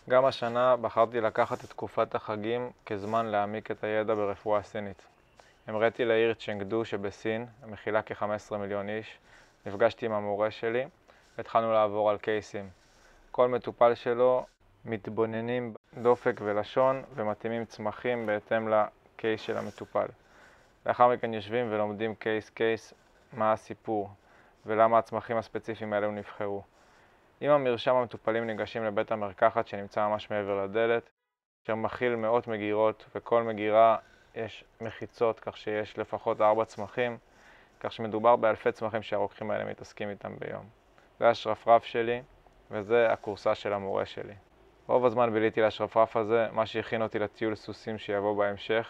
גם השנה בחרתי לקחת את תקופת החגים כזמן להעמיק את הידע ברפואה סינית. המראתי לעיר צ'נגדו שבסין, המכילה כ-15 מיליון איש, נפגשתי עם המורה שלי והתחלנו לעבור על קייסים. כל מטופל שלו מתבוננים דופק ולשון ומתאימים צמחים בהתאם לקייס של המטופל. לאחר מכן יושבים ולומדים קייס מה הסיפור ולמה הצמחים הספציפיים האלו נבחרו. עם המרשם המטופלים ניגשים לבית המרקחת שנמצא ממש מעבר לדלת, אשר מכיל מאות מגירות, וכל מגירה יש מחיצות, כך שיש לפחות 4 צמחים, כך שמדובר באלפי צמחים שהרוקחים האלה מתעסקים איתם ביום. זה השרפרף שלי, וזה הקורסה של המורה שלי. רוב הזמן ביליתי לשרפרף הזה, מה שהכין אותי לטיול סוסים שיבוא בהמשך.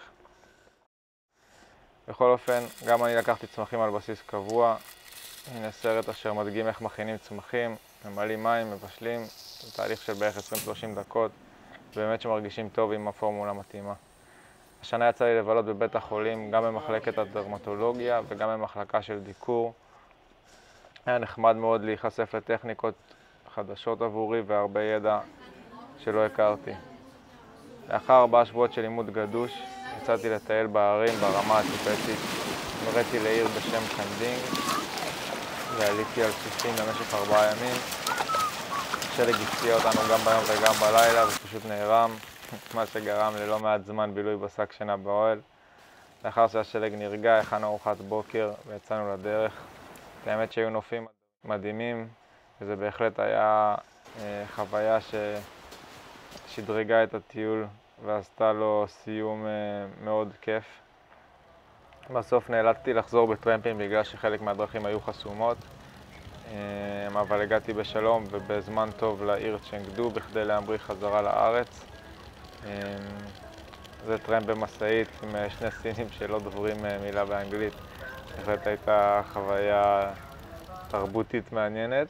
בכל אופן, גם אני לקחתי צמחים על בסיס קבוע. הנה סרט אשר מדגים איך מכינים צמחים, ממלאים מים, מבשלים, זה תהליך של בערך 20-30 דקות, באמת שמרגישים טוב עם הפורמולה מתאימה. השנה יצא לי לבלות בבית החולים, גם במחלקת הדרמטולוגיה וגם במחלקה של דיקור. היה נחמד מאוד להיחשף לטכניקות חדשות עבורי והרבה ידע שלא הכרתי. לאחר 4 שבועות של לימוד גדוש, יצאתי לטייל בערים ברמה הטיבטית. נראיתי לעיר בשם קנדינג, ועליתי על סוסים במשך 4 ימים. השלג הפתיע אותנו גם ביום וגם בלילה, ופשוט נערם, מה שגרם ללא מעט זמן בילוי בשק שינה באוהל. לאחר שהשלג נרגע, הכנו ארוחת בוקר ויצאנו לדרך. האמת שהיו נופים מדהימים, וזה בהחלט היה חוויה ששדרגה את הטיול ועשתה לו סיום מאוד כיף. בסוף נאלצתי לחזור בטרמפים בגלל שחלק מהדרכים היו חסומות, אבל הגעתי בשלום ובזמן טוב לעיר צ'נגדו בכדי להמריא חזרה לארץ. זה טרמפ במסעית עם 2 סינים שלא דוברים מילה באנגלית. בהחלט הייתה חוויה תרבותית מעניינת.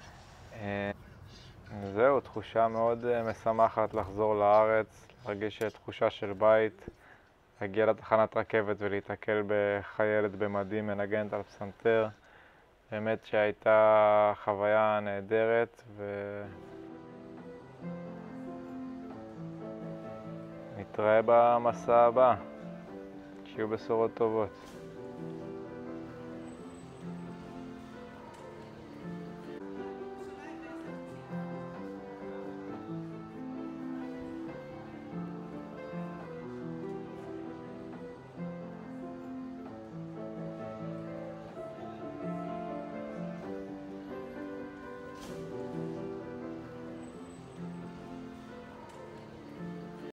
זהו, תחושה מאוד משמחת לחזור לארץ, להרגיש תחושה של בית, להגיע לתחנת רכבת ולהתקל בחיילת במדים מנגנת על פסנתר. באמת שהייתה חוויה נהדרת ונתראה במסע הבא. שיהיו בשורות טובות.